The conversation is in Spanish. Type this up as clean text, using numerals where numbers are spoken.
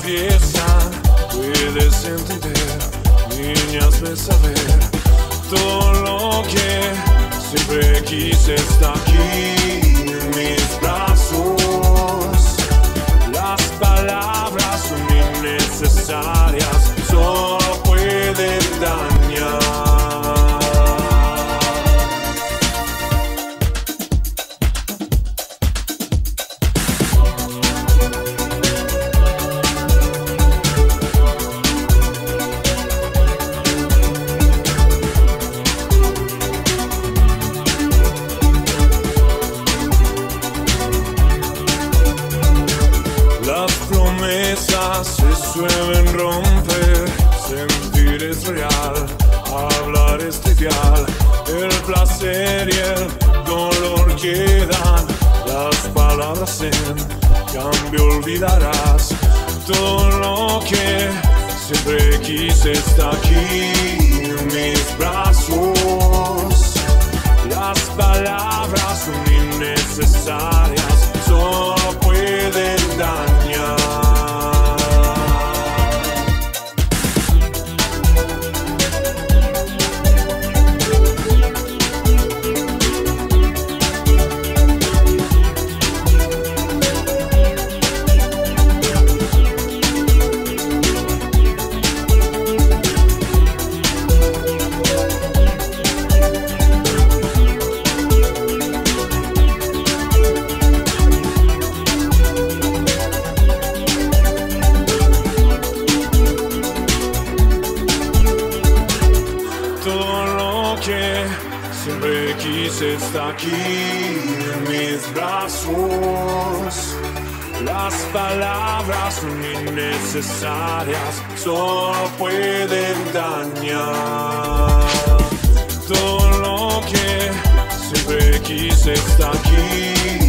empiezan, puedes entender, niña, hazme saber todo lo que siempre quise está aquí en mis brazos. Las palabras son innecesarias, solo pueden dañar. Las promesas se suelen romper, sentir es real, hablar es trivial, el placer y el dolor quedan, las palabras en cambio olvidarás, todo lo que siempre quise está aquí en mis brazos, las palabras son innecesarias, solo pueden dañar. Todo lo que siempre quise está aquí en mis brazos. Las palabras son innecesarias, solo pueden dañar. Todo lo que siempre quise está aquí